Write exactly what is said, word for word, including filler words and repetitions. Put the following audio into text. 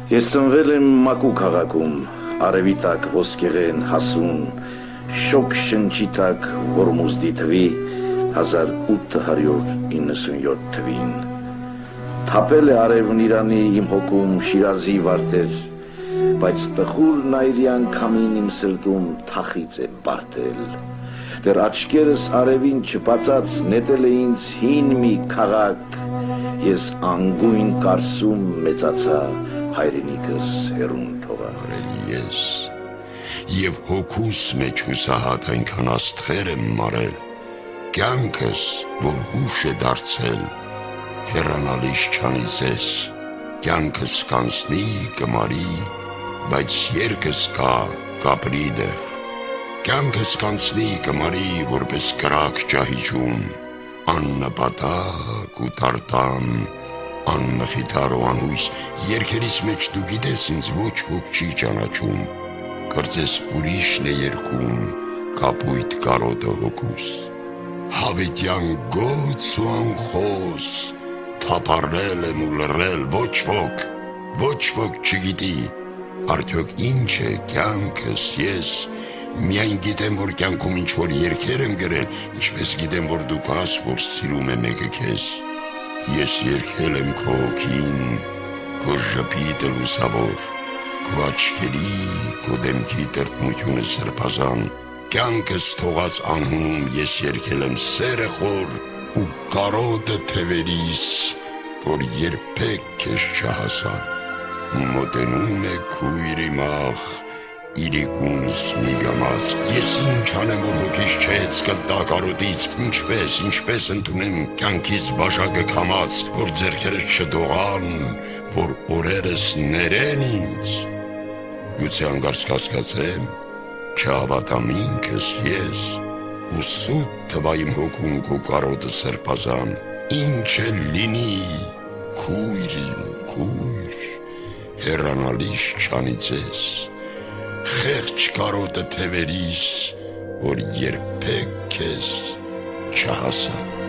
Ես ծնվել եմ Մակու քաղաքում, արևի տակ ոսկեղեն հասուն, շոկ շնչի տակ Հորմուզդի թվի հազար ութ հարյուր իննսունյոթ թվին։ Թափել է արևն Իրանի իմ հոգում Շիրազի վարտեր, բայց տխուր նայրյան քամին իմ սրտում թախից է բարդել։ Դեռ աչքերս արևին չբացած նետել է ինձ հին մի քաղաք, ես անգույն կարսում մեծացա հայրենիքս հեռուն թողա։ Ես եւ հոգուս մեջ հուսահատ այնքան աստղեր եմ մարել, կյանքս, որ հուշ է դարձել, հեռանալիս չանի ձեզ, կյանքս կանցնի կմարի, բայց երկս կա կապրի դեռ, կյանքս կանցնի կմարի, որպես կրակ ճահիճում, աննպատակ ու տարտան, անմխիթար ու անհույս, երկերից մեջ դու գիտես ինձ ոչ ոք չի ճանաչում, կարծես ուրիշն է երգում կապույտ կարոտը հոգուս, հավիտյան գոց ու անխոս, թափառել եմ ու լռել, ոչ ոք, ոչ ոք չգիտի, արդյոք ինչ է կյանքս ես, միայն գիտեմ, որ կյանքում ինչ-որ երգեր եմ գրել, ինչպես գիտեմ, որ դու կաս, որ սիրում է մեկը քեզ, ես երգել եմ քո հոգին, քո ժպիտը լուսավոր, քո աչքերի, քո դեմքի տրտմությունը սրբազան, կյանքս թողած անհունում ես երգել եմ սերը խոր ու կարոտը թևերիս, որ երբեք քեզ չհասա, մոտենում է քույր իմախ, իրիկունս միգամած, ես ինչ անեմ, որ հոգիս չեց կտա կարոտից, ինչպես, ինչպես ընդունեմ կյանքից բաշակը կամած, որ ձերքերս չդողան, որ օրերս ներեն ինձ, գուցե անգարս կասկածեմ, չհավատամ ինքս ես, ու սուտ թվա իմ հոգում քո կարոտը սրբազան, ինչ է լինի, քույր իմ, քույր, հեռանալիս չանի ձեզ, խեղճ կարոտը թևերիս, որ երբեք քեզ չհասա։